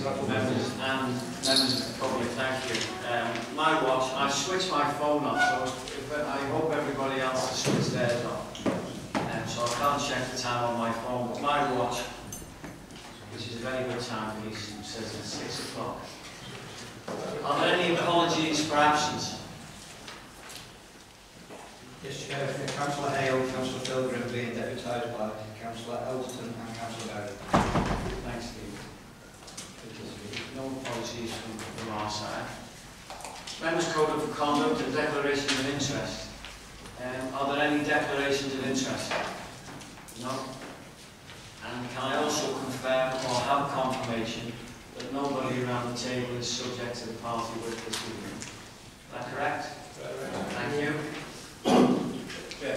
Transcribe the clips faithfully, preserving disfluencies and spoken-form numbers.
members and members of the public, thank you. Um, my watch, I've switched my phone off, so if, I hope everybody else has switched theirs off. Um, so I can't check the time on my phone, but my watch, which is a very good timepiece, says it's six o'clock. Are there any apologies for absence? Yes, Chair. Councillor Hale, Councillor Pilgrim being deputised by Councillor Elton and Councillor Berry. Thanks, Steve. No apologies from, from our side. Members' Code of Conduct and Declarations of Interest. Um, are there any declarations of interest? No? And can I also confirm or have confirmation that nobody around the table is subject to the party whip this evening? Is that correct? Correct. Thank you. Yeah.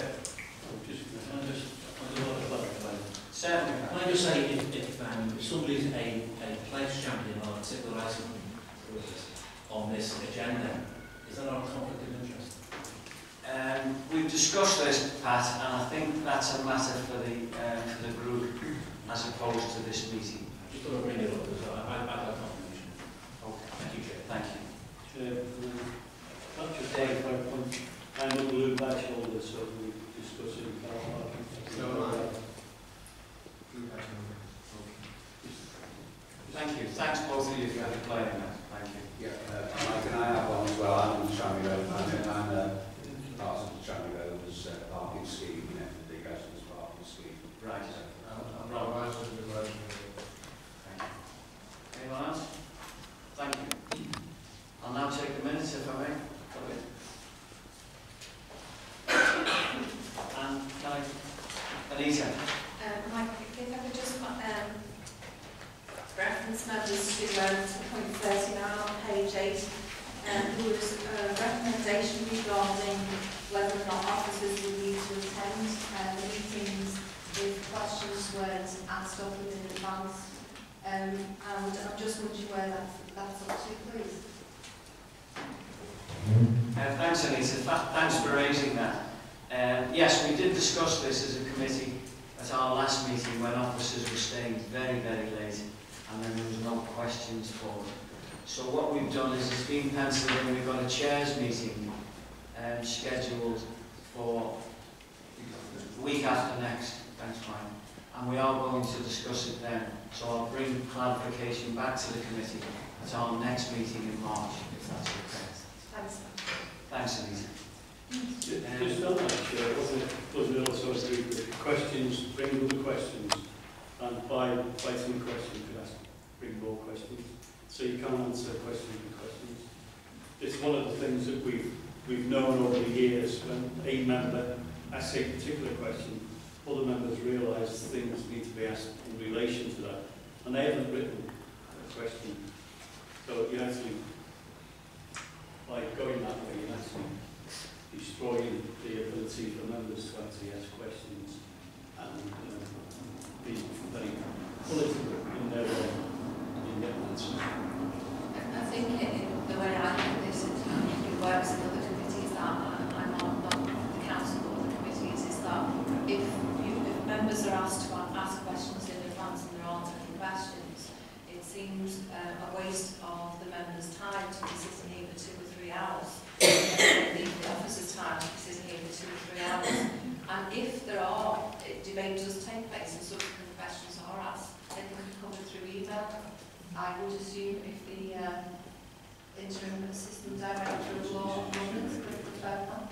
Certainly. Can I just say, if, if, um, if somebody's a, a place champion or a particular item on this agenda, is that not a conflict of interest? Um, we've discussed this, Pat, and I think that's a matter for the uh, for the group as opposed to this meeting. I just thought I'd bring it up because I, I, I've got confirmation. Okay. Thank you, Chair. Thank you. Chair, not just Dave, I'm a blue badge holder, so we discuss it in car parking. No, no. Thank you. Thanks both of you for declaring that. Thank you. Yeah, uh, can I have one as well? I'm on the Tranmere Road, and I'm uh, part of the Tranmere Road as uh, parking scheme, you know, the residents' parking scheme. Right. I'm Right. Anyone else? Thank you. I'll now take the minutes if I may. And can I, Anita? Um, Mike, if I could just um, reference members to, um, to point thirty-nine on page eight, um, there was a recommendation regarding whether or not officers would need to attend uh, the meetings if questions weren't asked of them in advance. Um, and I'm just wondering where that, that's up to, please. Uh, thanks, Anita. Th thanks for raising that. Um, yes, we did discuss this as a committee at our last meeting when officers were staying very, very late and then there was no questions for them. So what we've done is it's been penciled in. We've got a chairs meeting um, scheduled for the week after next. Thanks, Mike. And we are going to discuss it then. So I'll bring clarification back to the committee at our next meeting in March, if that's okay. Thanks. Thanks, Anita. Just on that, Chair, wasn't it, wasn't it also agreed that questions, bring other questions, and by writing questions, you ask, bring more questions, so you can answer questions with questions. It's one of the things that we've, we've known over the years. When a member asks a particular question, other members realise things need to be asked in relation to that, and they haven't written a question. So you actually, by going that way, you actually destroying the ability for members to actually ask questions and uh, be very political in their way in their answers. I think it, the way I look at this, and I think it works in other committees that I'm on, not the council or the committees, is that if, you, if members are asked to ask questions in advance and there aren't any questions, it seems uh, a waste of the members' time to be sitting here for two or three hours. The officers' time to be sitting here for two or three hours. And if there are, if debate does take place and subsequent questions are asked, they can be covered through email. I would assume if the uh, interim assistant director of law and governance could prefer that.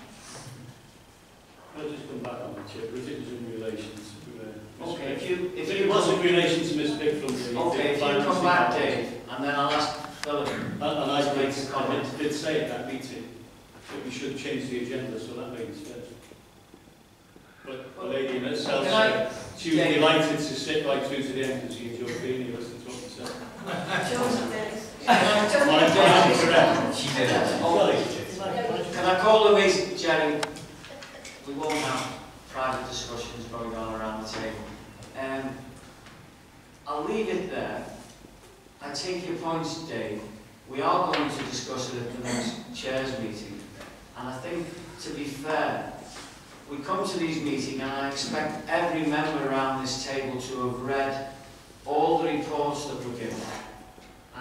I'll just come back on the Chair, because it was in relation to uh, Okay, if you if it you was in relation to Miss Bigford. okay, if you come back, Dave, and then I'll ask Philip. And, and I did, I did, did say at that meeting that we should change the agenda, so that makes sense. But the lady in herself said she was delighted to sit right through to the end because she enjoyed being here, listening to what we said. She did. Can I call the meeting, Jerry? We won't have private discussions going on around the table. Um, I'll leave it there. I take your points, Dave. We are going to discuss it at the next chairs meeting. And I think, to be fair, we come to these meetings and I expect every member around this table to have read all the reports that were given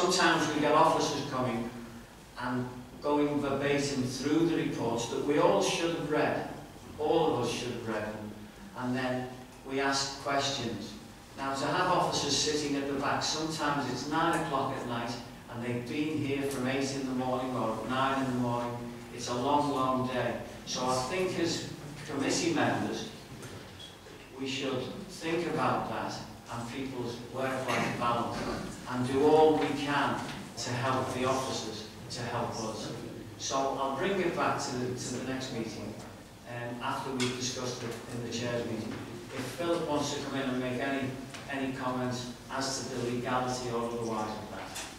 sometimes we get officers coming and going verbatim through the reports that we all should have read, all of us should have read them, and then we ask questions. Now, to have officers sitting at the back, sometimes it's nine o'clock at night and they've been here from eight in the morning or nine in the morning. It's a long, long day. So I think as committee members, we should think about that and people's work-life balance and do all we can to help the officers, to help us. So I'll bring it back to the, to the next meeting um, after we've discussed it in the chair's meeting. If Philip wants to come in and make any, any comments as to the legality or otherwise of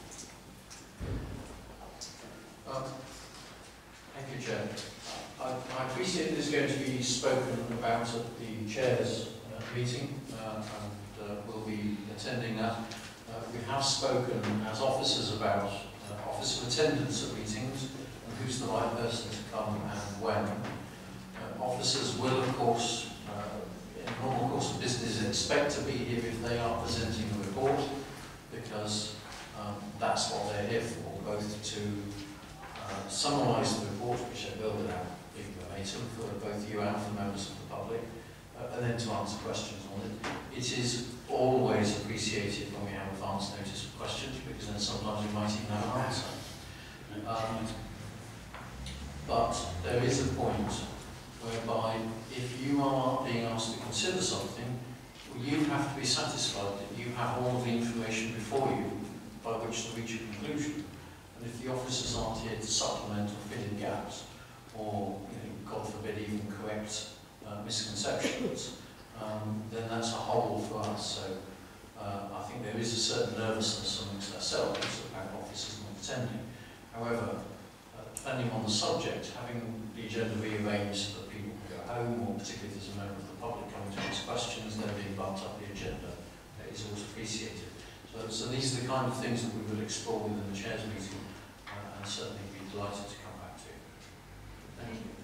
that. Um, thank you, Chair. I, I appreciate there's going to be spoken about at the Chair's uh, meeting, uh, and uh, we'll be attending that. Uh, we have spoken as officers about uh, officer attendance at meetings and who's the right person to come and when. Uh, officers will, of course, uh, in normal course of business, expect to be here if they are presenting a report, because um, that's what they're here for, both to uh, summarise the report, which they will without being verbatim for both you and for members of the public, uh, and then to answer questions on it. It is always appreciated when we have advance notice of questions, because then sometimes we might even have an answer. Um, but there is a point whereby if you are being asked to consider something, you have to be satisfied that you have all of the information before you by which to reach a conclusion. And if the officers aren't here to supplement or fill in gaps, or, you know, God forbid, even correct uh, misconceptions, um, then that's a hole for us. So uh, I think there is a certain nervousness amongst ourselves about officers not attending. However, uh, depending on the subject, having the agenda rearranged so that people can go home, or particularly if there's a member of the public coming to ask questions, then being bumped up the agenda uh, is always appreciated. So, so these are the kind of things that we will explore within the Chair's meeting, uh, and certainly be delighted to come back to. Thank you.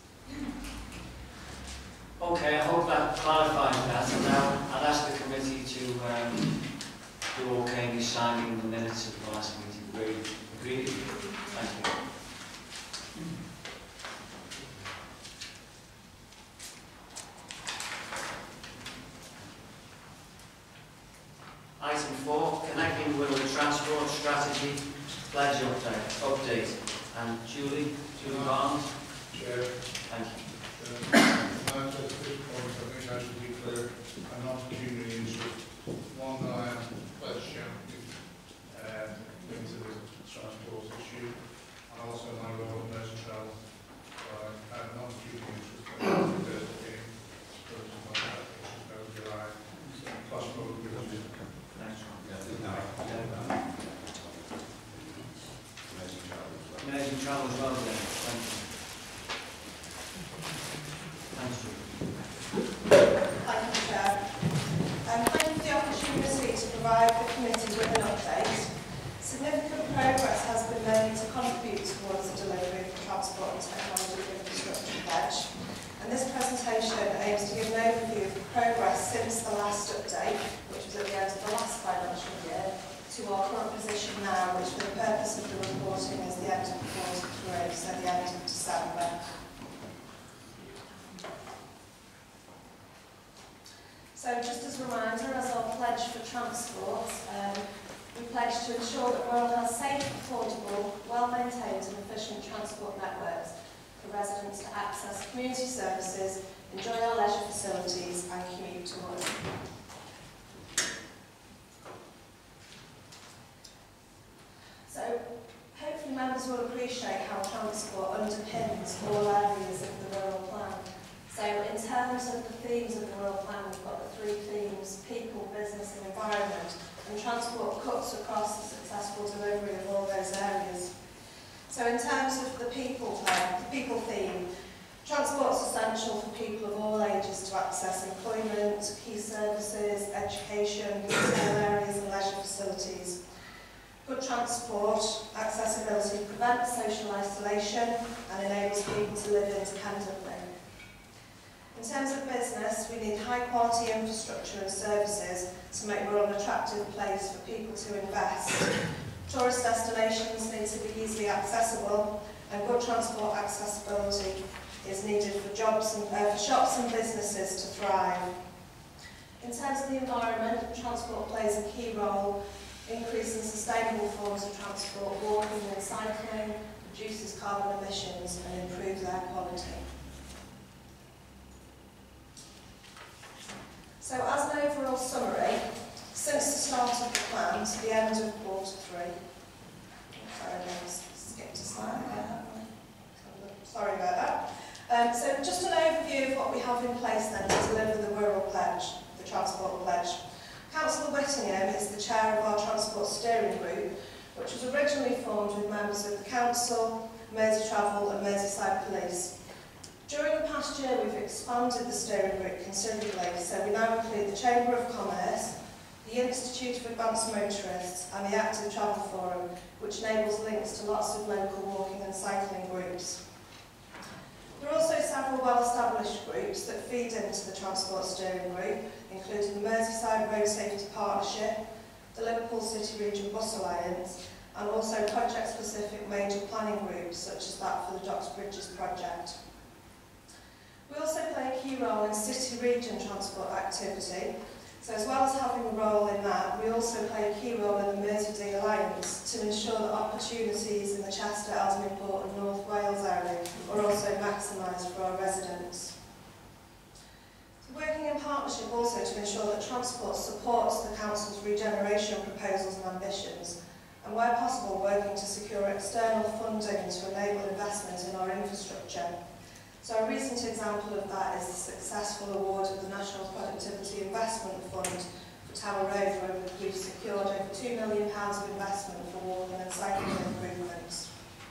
Okay, I hope that clarifies that. And now I'd ask the committee to um, do okay in signing the minutes of the last meeting. Agreed? Agreed? Thank you. Item four, connecting with the transport strategy pledge update. update. And Julie, Julie Barnes. Chair, Thank you. uh, at this point, I think I should declare an opportunity issue. One that I am pledged champion uh, into the transport issue, and also my role in Measure Travel. So I had an opportunity issue for the game, because of my applications over July, plus probably because of Thanks, Ron. Yeah, Amazing travel as well, then. Thank you. Thanks, Julie. Thank you, Chair. Um, thank you for the opportunity to provide the committee with an update. Significant progress has been made to contribute towards the delivery of the Transport and Technology Infrastructure Pledge, and this presentation aims to give an overview of the progress since the last update, which was at the end of the last financial year, to our current position now, which for the purpose of the reporting is the end of quarter three, so the end of December. So just as a reminder, as our pledge for transport, um, we pledge to ensure that Wirral has safe, affordable, well-maintained and efficient transport networks for residents to access community services, enjoy our leisure facilities and commute to work. So hopefully members will appreciate how transport underpins all areas of the Wirral Plan. So in terms of the themes of the Wirral Plan, we've got the three themes: people, business and environment, and transport cuts across the successful delivery of all those areas. So in terms of the people plan, the people theme, transport is essential for people of all ages to access employment, key services, education, retail areas and leisure facilities. Good transport accessibility prevents social isolation and enables people to live independently. In terms of business, we need high quality infrastructure and services to make Wirral an attractive place for people to invest. Tourist destinations need to be easily accessible, and good transport accessibility is needed for jobs and uh, for shops and businesses to thrive. In terms of the environment, transport plays a key role, increasing sustainable forms of transport, walking and cycling, reduces carbon emissions and improves air quality. So as an overall summary, since the start of the plan to the end of quarter three, sorry, I just skipped a slide there, haven't I? Sorry about that. Um, so just an overview of what we have in place then to deliver the Rural Pledge, the Transport Pledge. Councillor Whittingham is the chair of our Transport Steering Group, which was originally formed with members of the Council, Mersey Travel and Merseyside Police. During the past year we've expanded the steering group considerably, so we now include the Chamber of Commerce, the Institute of Advanced Motorists and the Active Travel Forum, which enables links to lots of local walking and cycling groups. There are also several well-established groups that feed into the Transport Steering Group, including the Merseyside Road Safety Partnership, the Liverpool City Region Bus Alliance, and also project-specific major planning groups, such as that for the Docks Bridges project. We also play a key role in city region transport activity, so as well as having a role in that, we also play a key role in the Mersey Alliance to ensure that opportunities in the Chester, Asmingport and North Wales area are also maximised for our residents. So working in partnership also to ensure that transport supports the Council's regeneration proposals and ambitions, and where possible working to secure external funding to enable investment in our infrastructure. So a recent example of that is the successful award of the National Productivity Investment Fund for Tower Road, where we've secured over two million pounds of investment for walking and cycling improvements.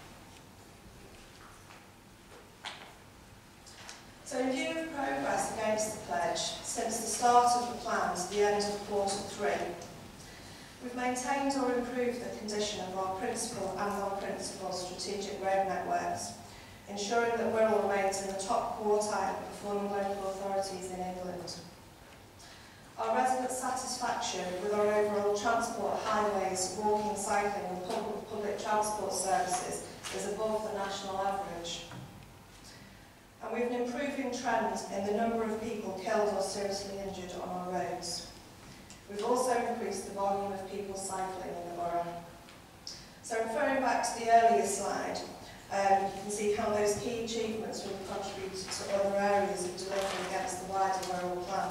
So in view of progress against the pledge, since the start of the plan to the end of quarter three, we've maintained or improved the condition of our principal and non-principal strategic road networks, ensuring that Wirral remains in the top quartile of performing local authorities in England. Our resident satisfaction with our overall transport, highways, walking, cycling and public, public transport services is above the national average. And we have an improving trend in the number of people killed or seriously injured on our roads. We've also increased the volume of people cycling in the borough. So referring back to the earlier slide, Um, you can see how those key achievements will contribute to other areas of delivery against the wider Wirral plan.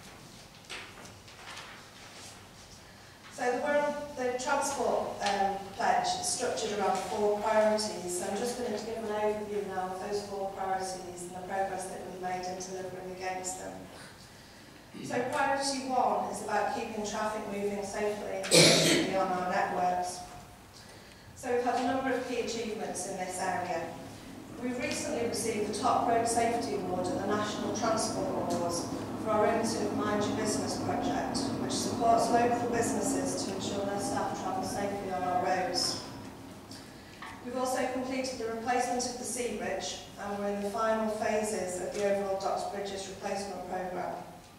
So the, Wirral, the Transport um, Pledge is structured around four priorities, so I'm just going to give an overview now of those four priorities and the progress that we've made in delivering against them. So priority one is about keeping traffic moving safely and efficiently on our networks. So we've had a number of key achievements in this area. We've recently received the Top Road Safety Award at the National Transport Awards for our innovative Mind Your Business project, which supports local businesses to ensure their staff travel safely on our roads. We've also completed the replacement of the Sea Bridge, and we're in the final phases of the overall Docks Bridges replacement programme.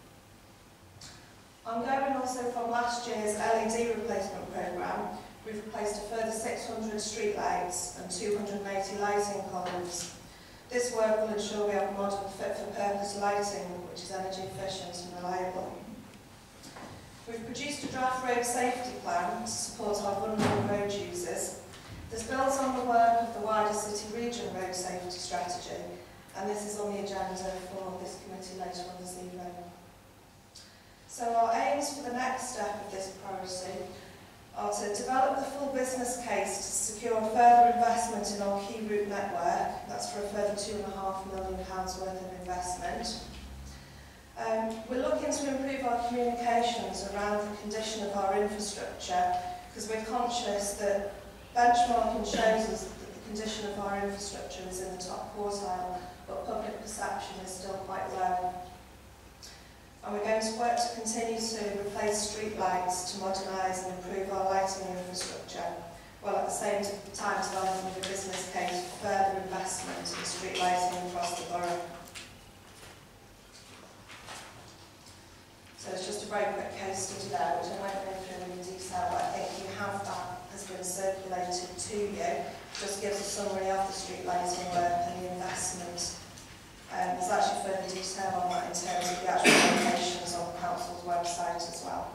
Ongoing also from last year's L E D replacement programme, we've replaced a further six hundred street lights and two hundred eighty lighting columns. This work will ensure we have modern fit-for-purpose lighting, which is energy efficient and reliable. We've produced a draft road safety plan to support our vulnerable road users. This builds on the work of the wider city region road safety strategy, and this is on the agenda for this committee later on this evening. So our aims for the next step of this priority are to develop the full business case to secure further investment in our key route network. That's for a further two and a half million pounds worth of investment. Um, we're looking to improve our communications around the condition of our infrastructure, because we're conscious that benchmarking shows us that the condition of our infrastructure is in the top quartile, but public perception is still quite low. And we're going to work to continue to replace street lights to modernise and improve our lighting infrastructure, while at the same time developing a business case for further investment in street lighting across the borough. So it's just a very quick case study there, which I won't go through in detail, but I think you have that has been to you. Just gives a summary of the street lighting work and the investment. Um, there's actually further detail on that in terms of the actual locations on the council's website as well.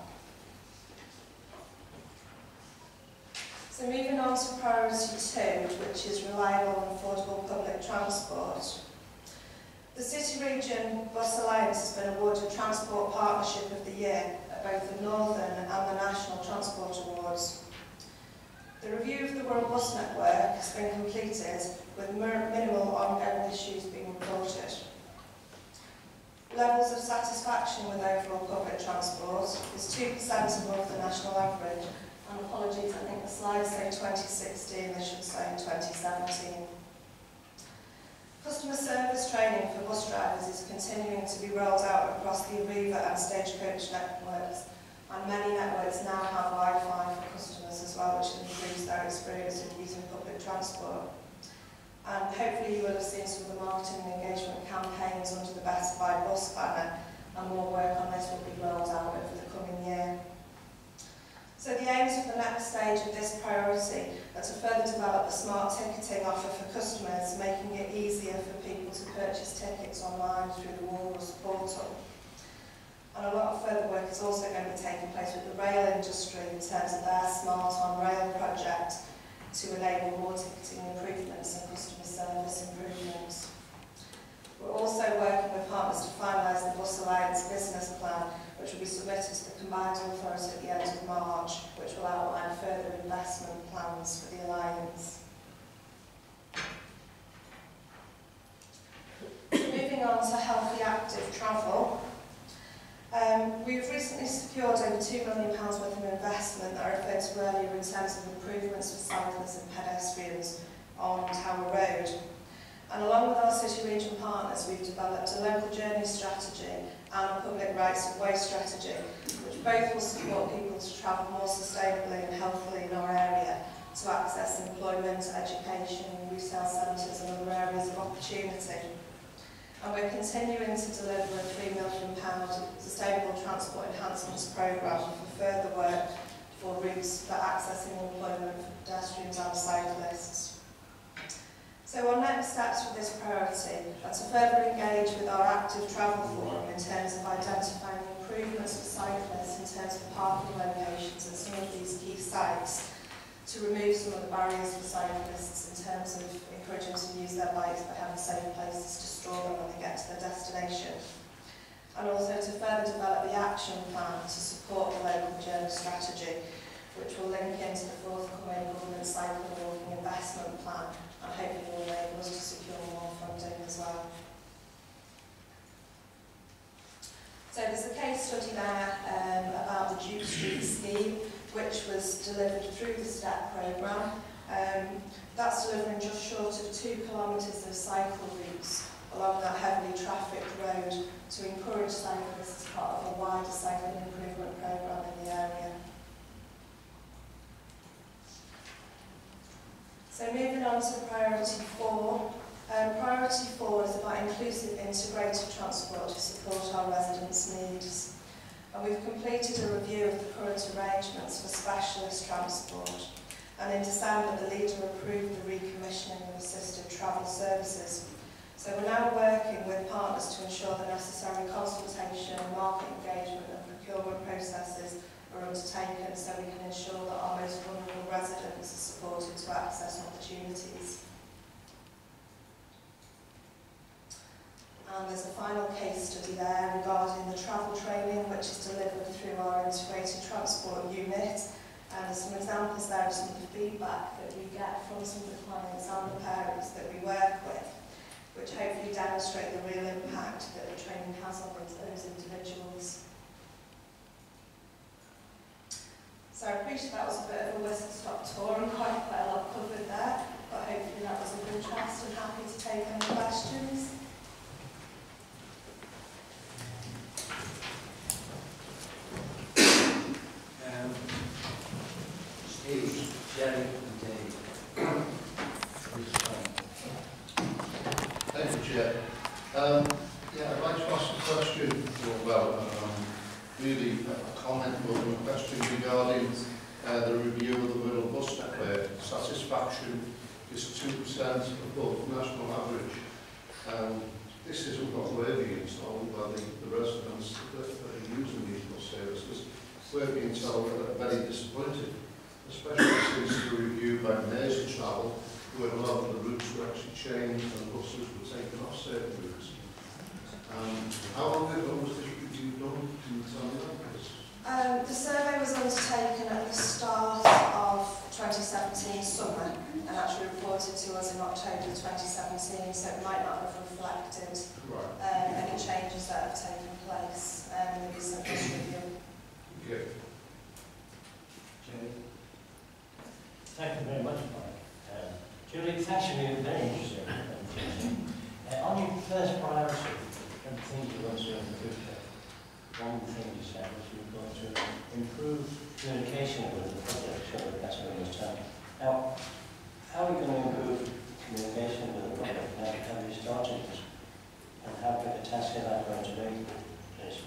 So moving on to priority two, which is reliable and affordable public transport. The City Region Bus Alliance has been awarded Transport Partnership of the Year at both the Northern and the National Transport Awards. The review of the Wirral Bus Network has been completed with minimal ongoing issues being reported. Levels of satisfaction with overall public transport is two percent above the national average, and apologies, I think the slides say twenty sixteen, they should say twenty seventeen. Customer service training for bus drivers is continuing to be rolled out across the Aviva and Stagecoach networks, and many networks now have Wi-Fi for customers as well, which improves their experience of using public transport. And hopefully you will have seen some of the marketing and engagement campaigns under the Better by Bus banner, and more work on this will be rolled out over the coming year. So the aims of the next stage of this priority are to further develop a smart ticketing offer for customers, making it easier for people to purchase tickets online through the Walrus portal. And a lot of further work is also going to be taking place with the rail industry in terms of their Smart on Rail project to enable more ticketing improvements and customer service improvements. We're also working with partners to finalise the Bus Alliance business plan, which will be submitted to the Combined Authority at the end of March, which will outline further investment plans for the Alliance. Moving on to healthy active travel. Um, we've recently secured over two million pounds worth of investment that I referred to earlier in terms of improvements for cyclists and pedestrians on Tower Road. And along with our City Region partners, we've developed a local journey strategy and a public rights of way strategy, which both will support people to travel more sustainably and healthily in our area to access employment, education, retail centres and other areas of opportunity. And we're continuing to deliver a three million pounds Sustainable Transport Enhancements programme for further work for routes for accessing employment for pedestrians and cyclists. So our next steps for this priority are to further engage with our active travel forum in terms of identifying improvements for cyclists in terms of parking locations at some of these key sites, to remove some of the barriers for cyclists in terms of encouraging them to use their bikes but having safe places to store them when they get to their destination. And also to further develop the action plan to support the local journey strategy, which will link into the forthcoming government cycle and walking investment plan, and hopefully will enable us to secure more funding as well. So there's a case study there um, about the Duke Street scheme, which was delivered through the STEP programme. Um, that's delivering just short of two kilometres of cycle routes along that heavily trafficked road to encourage cyclists as part of a wider cycling improvement programme in the area. So moving on to priority four. Um, priority four is about inclusive integrated transport to support our residents' needs. And we've completed a review of the current arrangements for specialist transport. And in December, the leader approved the recommissioning of assisted travel services. So we're now working with partners to ensure the necessary consultation, market engagement and procurement processes are undertaken so we can ensure that our most vulnerable residents are supported to access opportunities. And there's a final case study there regarding the travel training, which is delivered through our integrated transport unit. And there's some examples there of some of the feedback that we get from some of the clients and the parents that we work with, which hopefully demonstrate the real impact that the training has on those individuals. So I appreciate that was a bit of a whistle-stop tour and quite, quite a lot covered there, but hopefully that was of interest and happy to take any questions. Um, Steve, Jerry and Dave. Thank you, Chair. Um, yeah, I'd like to ask a question, or well, um, really a comment or a question regarding uh, the review of the Wirral bus network, satisfaction is two percent above national average. Um, this isn't what we're being told by the, the residents that, that are using these bus services. We're being told that they're very disappointed, especially since the review by Merseytravel, where a lot of the routes were actually changed and buses were taken off certain routes. Um, how long ago was this review done? Can you tell me that, please? Um, the survey was undertaken at the start of twenty seventeen summer and actually reported to us in October twenty seventeen, so it might not have reflected Right. um, any changes that have taken place um, in the recent bus review. Okay. Julie? Thank you very much, Mike. Um, Julie, thanks for being very interesting. Uh, on your first priority, and things you want to do in the future, one thing you said was you were going to improve communication with the public, so that's what it was telling. Now, how are you going to improve communication with the public? Now, have you started this? And how big a task is that going to be, please?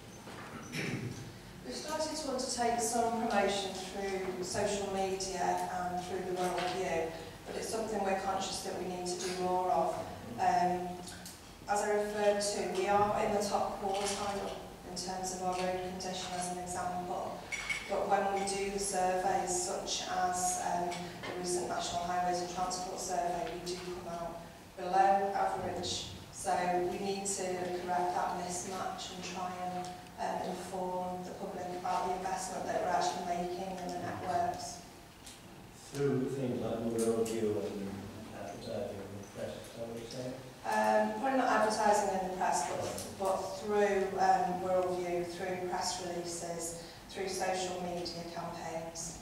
We've started to undertake some promotion through social media and through the Wirral Review, but it's something we're conscious that we need to do more of. Um, as I referred to, we are in the top quartile in terms of our road condition as an example, but when we do the surveys such as um, the recent National Highways and Transport Survey, we do come out below average. So we need to correct that mismatch and try and um, inform the public about the investment that we're actually making in the networks. Through things like the Wirral Review and advertising in the press, is that what you're saying? Um, probably not advertising in the press, but, but through um, Wirral Review, through press releases, through social media campaigns.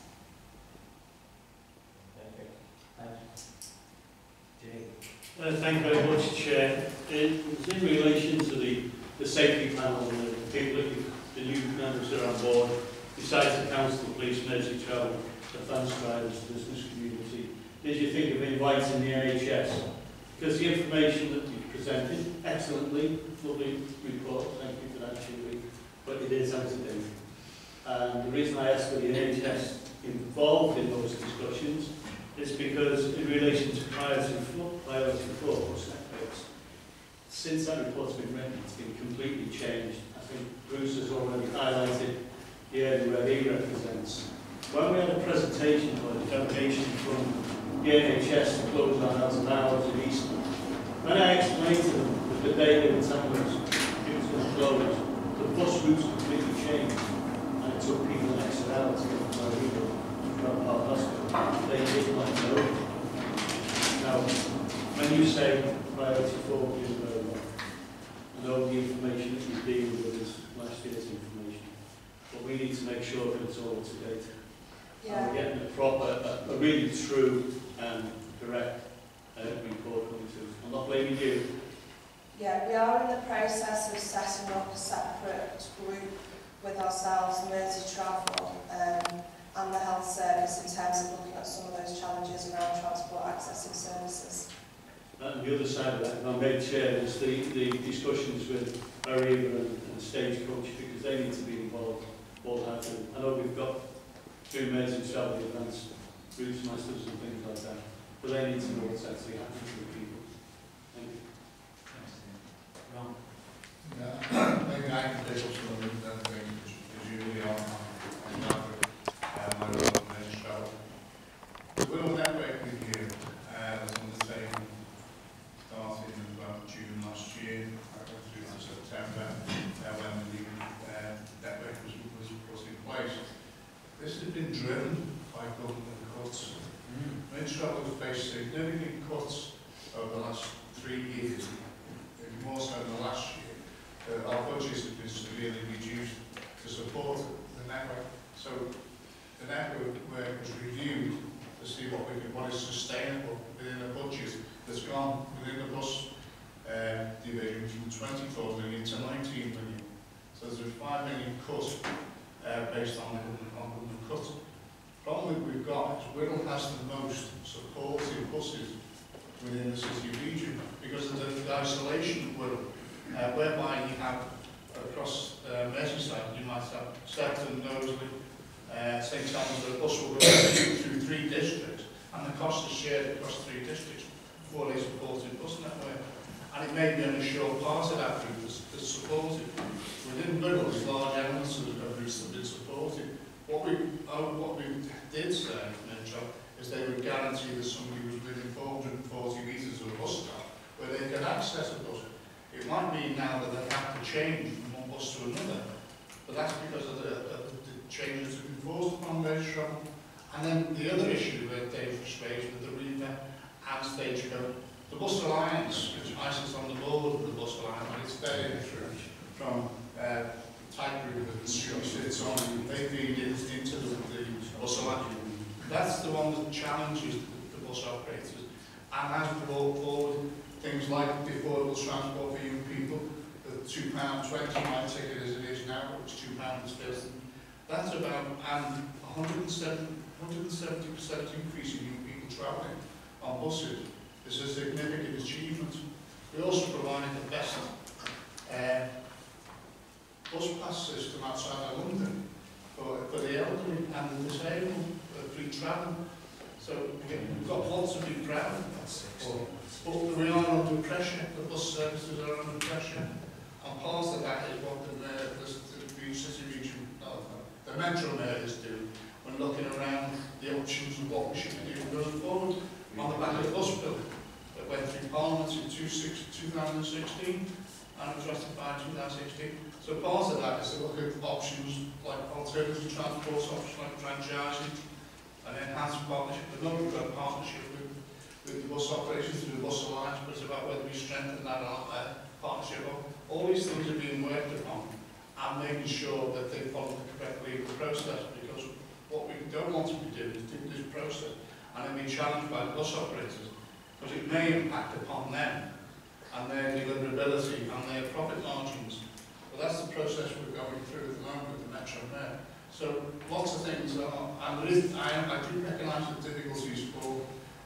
Thank you. Thanks. Julie? Uh, thank you very much, Chair. It was in relation to the, the safety panel and the people that you, the new members that are on board, besides the council, the police, Merseytravel, advanced riders, business community. Did you think of inviting the N H S? Because the information that you presented, excellently, lovely report, thank you for that, Julie, but it is out of date. And the reason I asked for the N H S involved in those discussions is because in relation to priority four, priority four, bus networks, since that report's been written, it's been completely changed. I think Bruce has already highlighted the area where he represents. When we had a presentation or a delegation from the N H S to close our house of hours in Eastern, when I explained to them that the day they were telling us it was going to close, the bus routes completely changed, and it took people an extra hour to get from where we were from our hospital. They did not know. Now, when you say priority four, we do very well. I know the information that you're dealing with is last year's information, but we need to make sure that it's all up to date. Yeah. And we're getting a proper, a, a really true and correct uh, report coming to us. I'm not blaming you. Yeah, we are in the process of setting up a separate group with ourselves, Merseytravel, um, and the health service in terms of looking at some of those challenges around transport accessing services. And the other side of that, and I made chair, is the, the discussions with Arriva and, and Stagecoach, because they need to be involved wholeheartedly. I know we've got through Merseytravel advanced routes masters and things like that, but they need to know what's actually happening to the people. Thank you. Ron? Yeah, maybe I can take up some of the things as usually on on uh, my role in Merseytravel. The Wirral Network Review uh, was undertaken starting in about June last year, I went through to September, uh, when the uh, network was, was put in place. This has been driven by government cuts. Mm. Merseytravel has faced significant cuts over the last three years, maybe more so than the last year. Uh, our budgets have been severely reduced to support the network. So the network work was reviewed to see what we can, what is sustainable within a budget that's gone within the bus uh, division from twenty-four million to nineteen million. So there's a five million cut uh, based on government, on government cut. The problem that we've got is Wirral has the most supportive buses within the city region because of the, the isolation of Wirral, uh, whereby you have across uh, Merseyside, you might have Sefton, Knowsley, uh, saying to us that a bus will go through three districts, and the cost is shared across three districts for a supported bus network. And it may be only a short part of that route that's, that's supported. Within Wirral, there's large elements of the routes that have been supported. What we, oh, what we did say, Joe, is they would guarantee that somebody was within four hundred and forty metres of a bus stop where they could access a bus. It might mean now that they have to change from one bus to another, but that's because of the, the, the changes that have been forced upon those travel. And then the other issue that Dave raised with the Riva and Stagecoach, the Bus Alliance, which I sit on the board of the Bus Alliance, and it's very different from uh, type group that she sits on, and they feed it into the, the Bus Alliance. That's the one that challenges the, the bus operators and has brought forward things like the affordable transport for young people, the two pounds twenty my ticket as it is now, which is two pounds fifty. That's about and one hundred seventy percent increase in young people travelling on buses. This is a significant achievement. We also provided the best uh, bus pass system outside of London for, for the elderly and the disabled, for free travel. So we've got lots to be proud of. But we are under pressure, the bus services are under pressure. And part of that is what the, the, the, the city region, no, the metro mayors do when looking around the options of what we should be doing going forward on the back of the bus bill that went through Parliament in two thousand sixteen and it was ratified in two thousand sixteen. So part of that is to look at options like alternative transport options like franchising and enhanced partnership. We've not got a partnership with, with the bus operations through the Bus Alliance, but it's about whether we strengthen that uh, partnership. All these things are being worked upon and making sure that they follow the correct legal process, because what we don't want to be doing is doing this process and then be challenged by the bus operators, because it may impact upon them and their deliverability and their profit margins. But that's the process we're going through at the moment with the Metro Mayor. So lots of things are, and there is, I, I do recognise the difficulties for,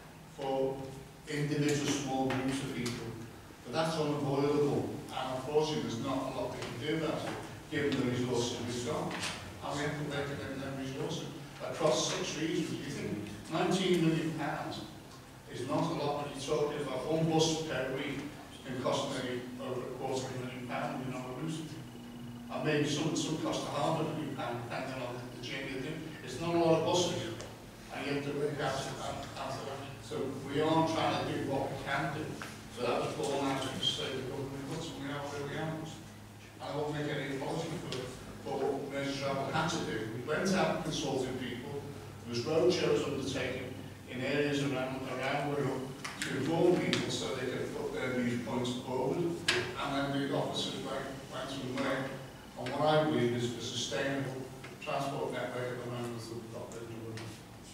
for individual small groups of people, but that's unavoidable, and unfortunately there's not a lot we can do about it, given the resources we've got. And we have to make it in them resources across six regions. You think nineteen million pounds is not a lot when you're talking about one bus per week can cost maybe over a quarter of a million pounds in our routes. And maybe some, some cost a half a million pounds, depending on the journey they do. It's not a lot of buses, and you have to work out after that. So we are trying to do what we can do. So that was born out of the state of government, but we are where we are. And I won't make any apology for it. But what Measure Travel had to do, we went out and consulted people. There was road shows undertaken in areas around around Wirral to inform people so they could put their viewpoints forward. And then the officers went, went and worked on what I believe is a sustainable transport network at the moment that we've got in Wirral.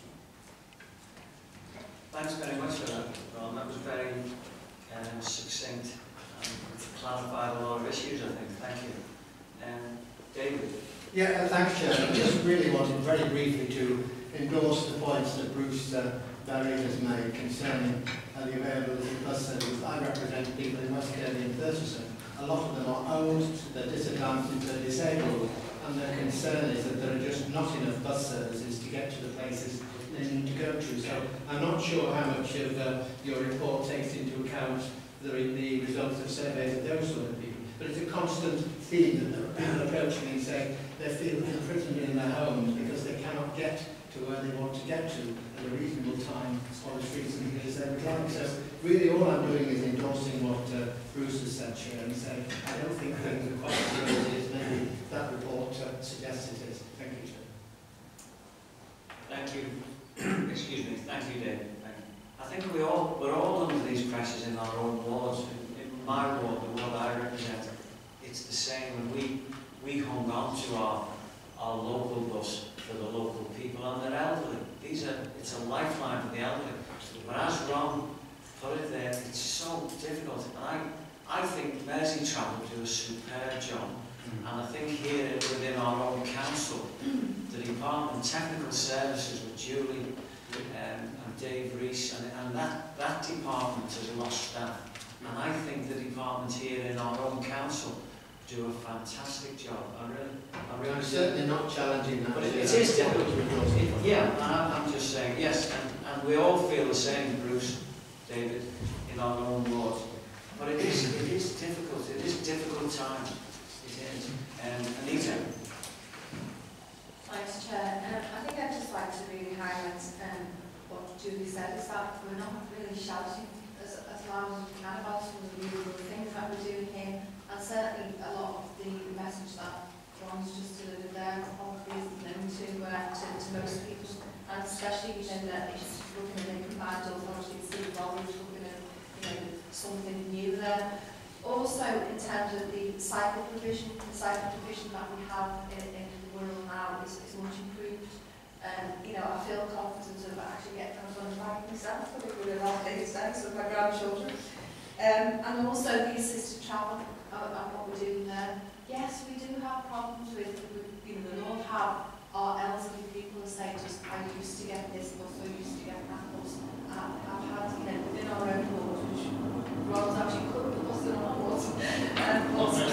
Thanks very much for that, Ron. That was very um, succinct and clarified a lot of issues, I think. Thank you. Um, David? Yeah, uh, thanks, Chair. I just really wanted very briefly to endorse the points that Bruce uh, Barry has made concerning uh, the availability of bus services. I represent people in West Kirby and Thurston. A lot of them are old, they're disadvantaged, they're disabled, and their concern is that there are just not enough bus services to get to the places they need to go to. So I'm not sure how much of uh, your report takes into account the, the results of surveys of those sort of people. But it's a constant theme that there are people approaching me and saying they feel imprisoned in their homes because they cannot get to where they want to get to at a reasonable time or as frequently as they would like. So really all I'm doing is endorsing what uh, Bruce has said, Chair, and saying I don't think things are quite as rosy as maybe that report uh, suggests it is. Thank you, Chair. Thank you. Excuse me. Thank you, David. Thank you. I think we all, we're all under these pressures in our own wards. In, in my ward, the ward I represent, it's the same. And we, we hung on to our, our local bus for the local people and their elderly. These are, it's a lifeline for the elderly. But as Ron put it there, it's so difficult. And I, I think Mersey Travel do a superb job. And I think here within our own council, the Department of Technical Services with Julie um, and Dave Rees, and, and that, that department has lost staff. And I think the department here in our own council do a fantastic job. I really, I really I'm do. certainly not challenging that. But it, it is difficult. It, yeah, and I'm, I'm just saying, yes, and, and we all feel the same, Bruce, David, in our own ward. But it is, it is difficult. It is a difficult time. It is. Um, Anita. Thanks, Chair. Um, I think I'd just like to really highlight um, what Julie said, is that we're not really shouting as, as loud as we can about some of the really good things that we're doing here. And certainly a lot of the message that John's just delivered there probably isn't known to, uh, to, to most people, and especially within the issues looking at the combined authority, it's still involved looking at, you know, something new there. Also, in terms of the cycle provision, the cycle provision that we have in, in the world now is, is much improved. Um, you know, I feel confident of actually getting on the bike myself, but it would allow days thanks with my grandchildren. Um, and also the assisted travel uh, and what we're doing there. Yes, we do have problems with, with you know, the Lord have our elderly people who say just, I used to get this bus, or used to get that bus. And I've, I've had, you know, within our own board, which Ron's actually cooked the bus in our board. Um,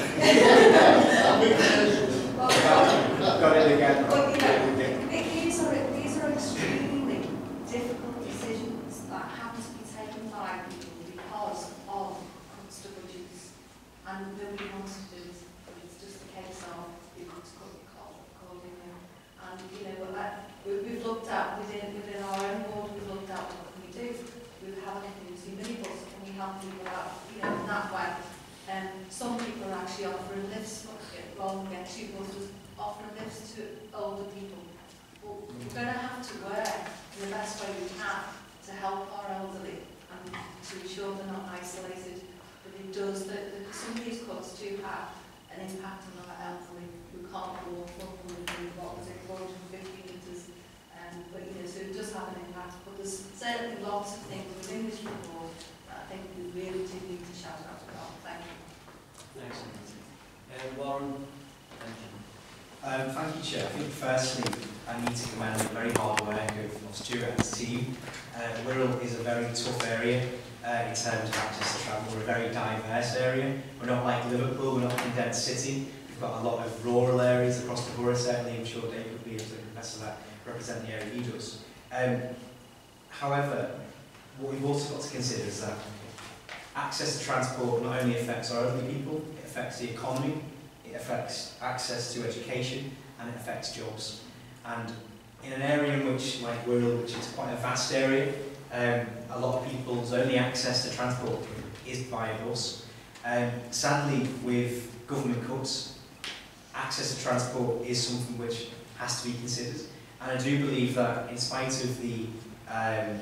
Got it again. But, you know, these are, these are extremely difficult decisions that have to be taken by people because of cuts to budgets. And nobody wants to do it, but it's just a case of you have to cut your cost accordingly. And, you know, that, we, we've looked at, within, within our own board, we've looked at what can we do. We have a community minibus, can we help people out, you know, in that way. Um, some people are actually offering lifts, rather than get two buses, offering lifts to older people. Well, we're going to have to work in the best way we can to help our elderly and to ensure they're not isolated. But it does, the, the, some of these cuts do have an impact on our elderly who can't walk one hundred, what was it, four hundred fifty metres. Um, but, you know, so it does have an impact. But there's certainly lots of things within this report that I think we really do need to shout out about. Thank you. Thanks, Anita. Uh, Warren. Thank you. Um, thank you, Chair. I think firstly, I need to commend the very hard work of, of Stuart and his team. Uh, Wirral is a very tough area uh, in terms of access to travel. We're a very diverse area. We're not like Liverpool, we're not a condensed city. We've got a lot of rural areas across the borough, certainly. I'm sure Dave would be able to confess to that, represent the area he does. Um, however, what we've also got to consider is that access to transport not only affects our elderly people, it affects the economy, it affects access to education, and it affects jobs. And in an area in which, like Wirral, which is quite a vast area, um, a lot of people's only access to transport is via bus. Um, sadly, with government cuts, access to transport is something which has to be considered. And I do believe that in spite of the um,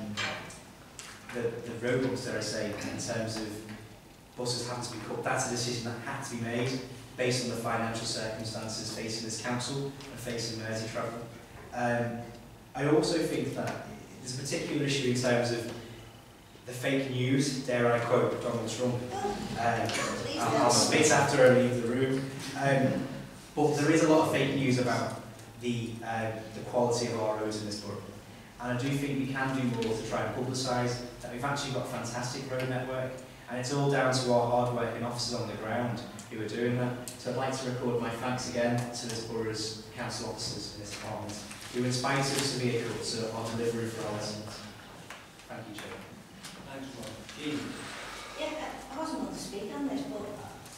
the, the roadblocks, dare I say, in terms of buses having to be cut, that's a decision that had to be made based on the financial circumstances facing this council and facing Mersey travel. Um, I also think that there's a particular issue in terms of the fake news, dare I quote Donald Trump. Um, I'll, I'll spit after I leave the room. Um, but there is a lot of fake news about the, uh, the quality of our roads in this borough. And I do think we can do more to try and publicise that we've actually got a fantastic road network, and it's all down to our hard-working officers on the ground who are doing that. So I'd like to record my thanks again to this borough's council officers in this department, who in spite of severe cuts are delivering for our residents. Thank you, Chair. Thanks, Warren. Jean. Yeah, I wasn't going to speak on this, but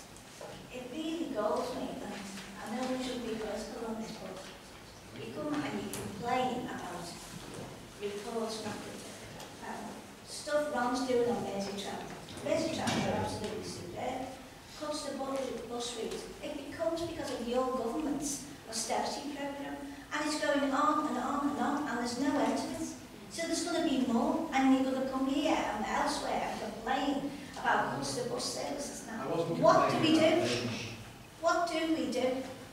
it really galls me that I know we should be personal on this, but you come and you complain about reports, not um, stuff Ron's doing on Mersey Travel. Mersey Travel are absolutely superb. Cuts the bus route. It becomes because of your government's austerity programme, and it's going on and on and on, and there's no end to it. So there's going to be more, and you're going to come here and elsewhere and complain about cuts to bus services now. What do we do? What do we do?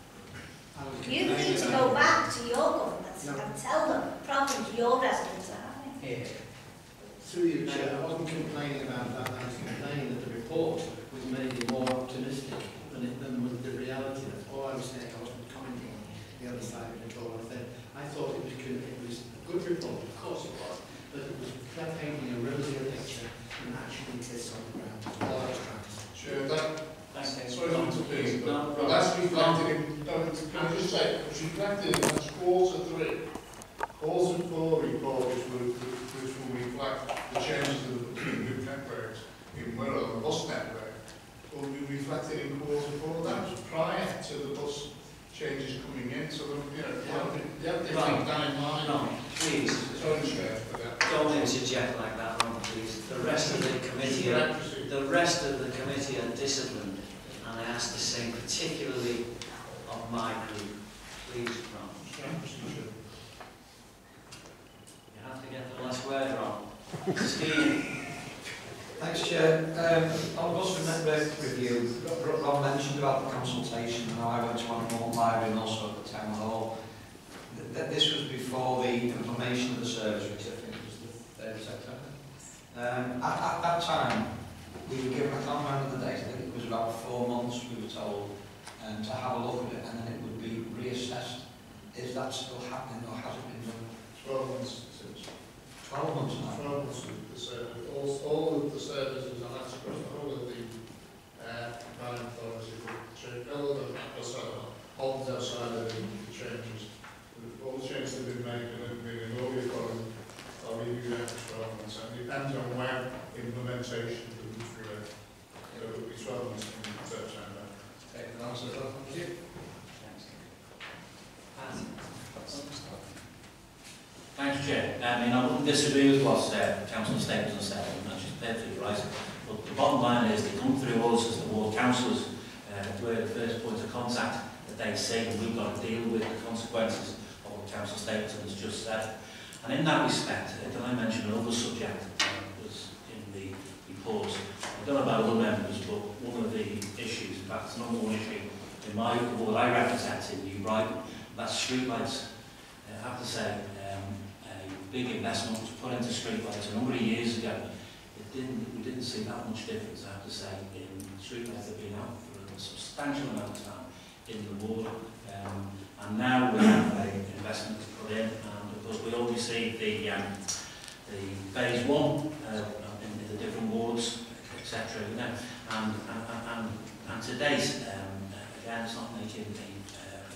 You need to go back to your governments no. and tell them problems your residents are having. Here. Through you, Chair, I wasn't complaining about that. I was complaining that the report was maybe more optimistic than, it, than was the reality. That's all I was saying. I wasn't commenting on the other side of it all. I said I thought it was good. It was a good report, of course it was, but it was painting a rosier picture than actually exists on the ground. All I was trying to say. Sure, that, Thanks, sorry not to be, but quarter four report, which will, which will reflect the changes of the new networks in Wirral, the bus network, will be reflected in quarter four. That was prior to the bus changes coming in, so the, you know, you have to keep that in mind. No, please. Sorry, Chair, for that. Don't interject like that, Ron, please. The rest of the committee, are, the rest of the committee are disciplined, and I ask the same, particularly of my group. Please, Ron. You have to get the last word, Ron. Steve. Thanks, Chair. Um, on bus network review, Rob mentioned about the consultation, and I went to one at Morton Library and also at the Town Hall. Th th this was before the information of the service, which I think was the third of September. Um, at, at that time, we were given, I can't remember the date, I think it was about four months, we were told, um, to have a look at it, and then it would be reassessed. Is that still happening, or has it been done? twelve months since. twelve months now? twelve months since the service. All, all of the services are not supposed to, all of the uh, planning authorities will change, all of the outside, homes outside of the, the changes. All the changes that have been made and have been in all the authorities are reviewed after twelve months. And it depends on when implementation comes through. So it will be twelve months from September. Take the answer, thank you. Thanks, Chair. I mean, I wouldn't disagree with what uh, Councillor Stapleton said, and she's perfectly right. But the bottom line is they come through us as the ward councillors, uh, we're the first point of contact that they see, and we've got to deal with the consequences of what Councillor Stapleton has just said. And in that respect, uh, can I mention another subject that was in the report? I don't know about other members, but one of the issues, in fact, it's not one issue in my ward I represent in New Brighton, that's streetlights. Uh, I have to say, um, a big investment was put into streetlights a number of years ago. It didn't, we didn't see that much difference, I have to say, in streetlights that have been out for a substantial amount of time in the ward. Um, and now we have an investment to put in, and of course we all received the, um, the phase one uh, in, in the different wards, et cetera. You know, and, and, and, and to date, um, again, it's not making a, uh,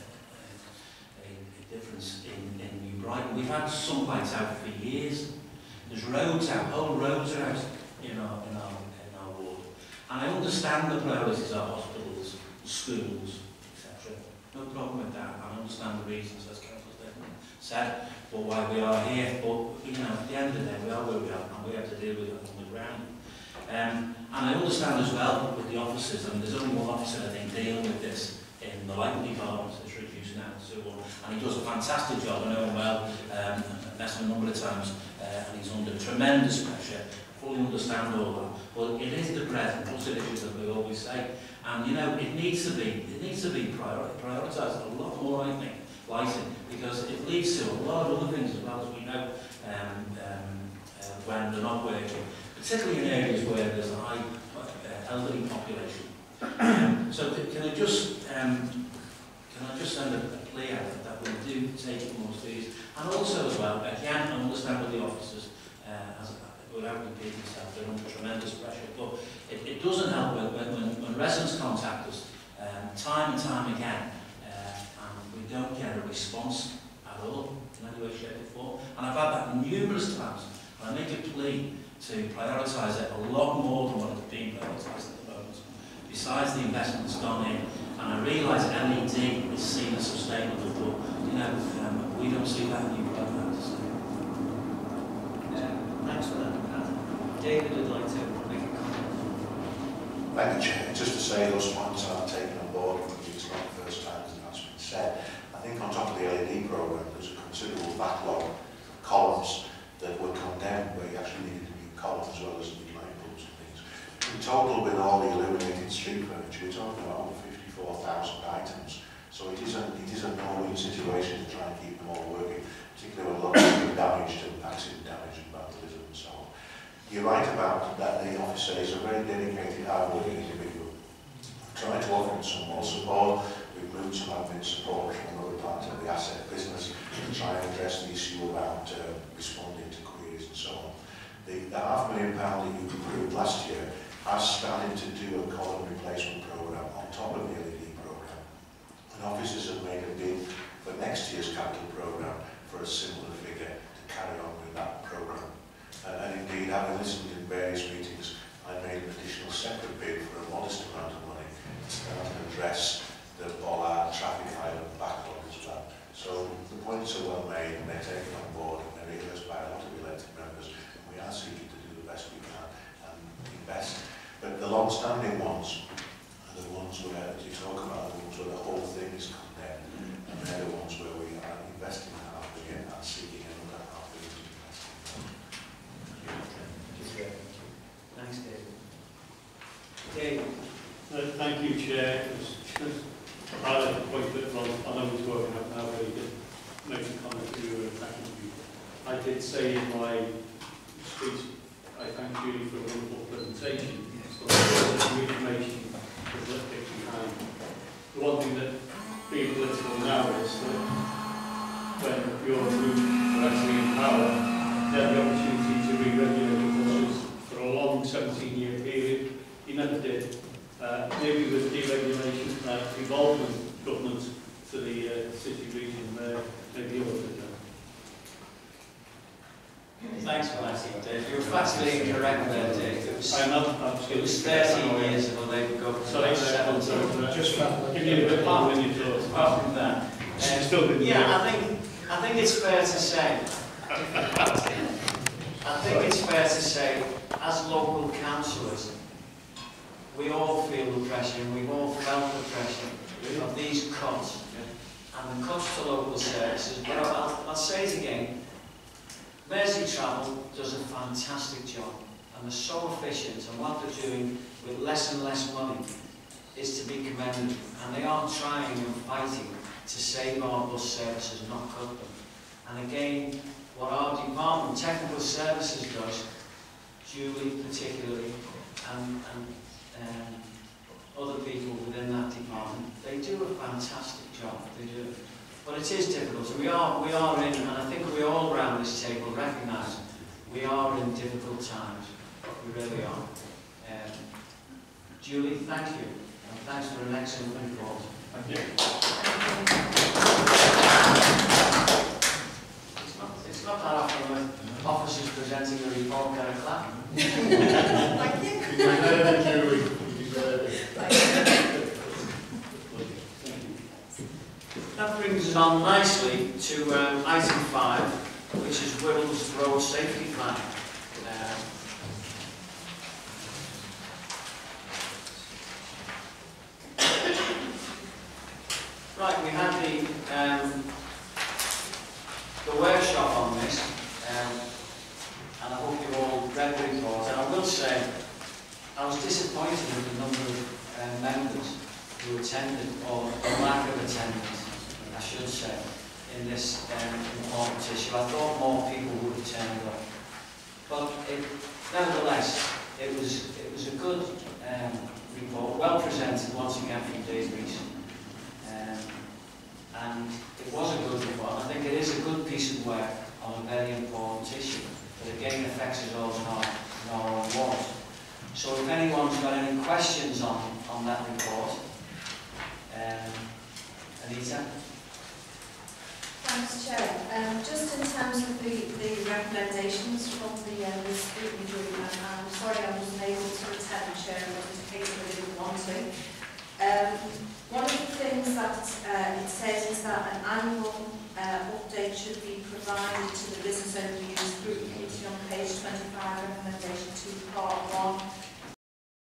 a, a difference in, in New Brighton. We've had some lights out for years. There's roads out, whole roads are out in our, in our, in our ward. And I understand the priorities of hospitals, schools, et cetera. No problem with that. I understand the reasons, as Councillor Stephen said, for why we are here. But, you know, at the end of the day, we are where we are, and we have to deal with it on the ground. Um, and I understand as well with the officers, I mean, there's only one officer, I think, dealing with this in the lighting department, it's reduced now to one, and he does a fantastic job, I know him well, um, I've met him a number of times, uh, and he's under tremendous pressure, fully understand all that, but it is the bread and butter issues that we always say, and you know, it needs to be, it needs to be priori prioritised a lot more, I think, lighting, because it leads to a lot of other things as well, as we know, um, um, uh, when they're not working, particularly in areas where there's a high uh, elderly population. Um, so can, can I just um, can I just send a, a plea out that we do take it more seriously, and also as well, again, I understand with the officers, uh, as without repeating myself, they're under tremendous pressure, but it, it doesn't help when, when, when residents contact us um, time and time again, uh, and we don't get a response at all in any way, shape or form. And I've had that numerous times, and I make a plea to prioritise it a lot more than what it's being prioritised at the moment. Besides the investment that's gone in, and I realise L E D is seen as sustainable, but you know, um, we don't see that in New Brighton, to say. Um, thanks for that, Pat. David would like to make a comment. Thank you, Chair. Just to say those points are taken on board, it's not the first time that that's been said. I think on top of the L E D programme, there's a considerable backlog of columns that were condemned, where you actually needed columns as well as the light bulbs and things. In total, with all the illuminated street furniture, we're talking about over fifty-four thousand items. So it is a, it is a no-win situation to try and keep them all working, particularly when a lot of them are damaged and accident damage and vandalism and so on. You're right about that the officer is a very dedicated, hard-working individual. We're trying to offer him some more support. We've moved some admin support from another part of the asset business to try and address the issue about uh, responding to queries and so on. The, the half million pound that you approved last year has started to do a column replacement programme on top of the L E D programme. And officers have made a bid for next year's capital programme for a similar figure to outstanding ones are the ones where, as you talk about, the ones where the whole thing is condemned, and they're the ones where we are investing that half billion and seeking another half billion to invest in. Thanks, David. David. Uh, thank you, Chair. I like the point that Ron, I know he's working out now, but he did make a comment that you were attacking you. I did say in my speech, I thank Julie for a wonderful presentation. But the information was left behind. The one thing that being political now is that when your group are actually in power, they have the opportunity to re-regulate the buses for a long seventeen year period. You never did. Uh, maybe with deregulation, uh, involvement government to the uh, city region, uh, maybe you will do that. Thanks for that, Dave. You were factually incorrect there, Dave. It was, I'm not absolutely. it was thirteen years of a Labour government. Sorry, seventeen. sorry, Just give you a bit more when you talk. Apart from that, um, Still good. yeah, I think I think it's fair to say. I think it's fair to say, as local councillors, we all feel the pressure, and we've all felt the pressure of these cuts and the cuts to local services. But I'll, I'll say it again. Merseytravel does a fantastic job, and they're so efficient, and what they're doing with less and less money is to be commended, and they are trying and fighting to save our bus services, not cut them. And again, what our department, technical services, does, Julie particularly, and, and um, other people within that department, they do a fantastic job, they do. But it is difficult. We are, we are in, and I think we all around this table recognise we are in difficult times. We really are. Um, Julie, thank you. And thanks for an excellent report. Thank you. It's not, it's not that often when officers presenting a report get a clap. Thank you. You deserve it, Julie. You deserve it. That brings us on nicely to um, item five, which is Wirral's Road Safety Plan. Um, right, we had the um, the workshop on this, um, and I hope you all read the report. And I will say, I was disappointed with the number of uh, members who attended, or the lack of attendance, I should say, in this um, important issue. I thought more people would have turned up. But it, nevertheless, it was, it was a good um, report, well presented once again from Dave Rees. Um, and it was a good report. I think it is a good piece of work on a very important issue that again affects us all in our, in our own wards. So if anyone's got any questions on, on that report, um, Anita? Thanks, Chair. Um, just in terms of the, the recommendations from the, uh, the scrutiny group, and I'm sorry I wasn't able to attend, Chair, but it was a case I didn't want to. Um, one of the things that uh, it says is that an annual uh, update should be provided to the Business Overview Scrutiny Committee on page twenty-five, recommendation two point